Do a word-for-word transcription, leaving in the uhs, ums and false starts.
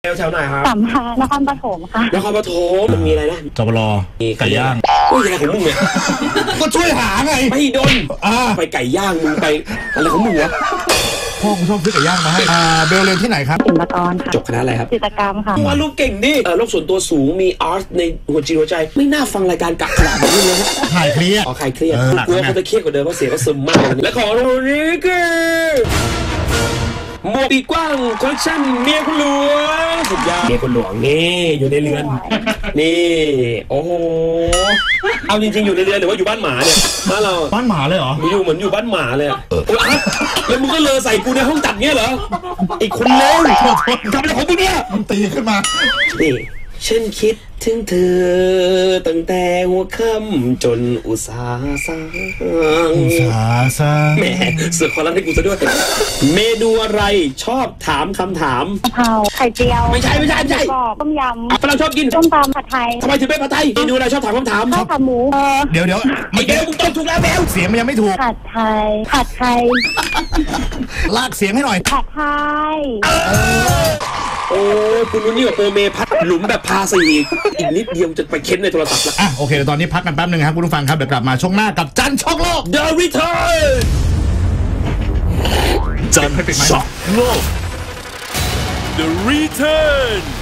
แถวไหนครับสามพานครปฐมค่ะนครปฐมมันมีอะไรนะจบลอไก่ย่างโอ้ยอะไรของมึงเนี่ยก็ช่วยหาไงไม่โดนไปไก่ย่างมึงไปอะไรของมึงวะพ่อกูชอบซื้อไก่ย่างมาให้เบลเรียนที่ไหนครับศิลปากรค่ะจบคณะอะไรครับจิตรกรรมค่ะว่าลูกเก่งดิโลกส่วนตัวสูงมีอาร์ตในหัวจิตหัวใจไม่น่าฟังรายการกักขนาดนี้เลยนะหายเครียดอ๋อใครเครียดกลัวเขาจะเครียดกว่าเดิมเพราะเสียงเขาซึมมากและของเรานี้คือหมวกปีกกว้างคอลเลคชั่นเมียคุณหลวงสุดยอดเมียคุณหลวงนี่อยู่ในเรือนนี่โอ้โหเอาจริงๆอยู่ในเรือนหรือว่าอยู่บ้านหมาเนี่ยบ้านเราบ้านหมาเลยเหรออยู่เหมือนอยู่บ้านหมาเลยโอ้ยแล้วมึงก็เลอใส่กูในห้องจัดเงี้ยเหรอไอ้คนเลวทำอะไรของมึงเนี่ยมันตีขึ้นมานี่ฉันคิดถึงเธอตั้งแต่หัวค่ำจนอุตสาห์สร้างอุตสาห์สร้างแหมเสือกความรักให้กูซะด้วยเมนูอะไรชอบถามคำถามกะเพราไข่เจียวไม่ใช่ไม่ใช่ไม่ใช่ต้มยำอ่ะเราชอบกินต้มตำผัดไทยทำไมถึงเป็นผัดไทยเมนูอะไรชอบถามคำถามข้าวขาหมูเดี๋ยวเดี๋ยวไม่เดี๋ยวมึงต้องถูกแล้วแมวเสียงมันยังไม่ถูกผัดไทยผัดไทยลากเสียงให้หน่อยผัดไทยโอ้คุณนุ่นนี่กับโปรเมพัดหลุมแบบพาสีอีกนิดเดียวจะไปเค้นในโทรศัพท์แล้วอ่ะโอเคตอนนี้พักกันแป๊บนึงครับคุณผู้ฟังครับเดี๋ยวกลับมาช่วงหน้ากับจันช็อกโลก The Return จันช็อกโลก The Return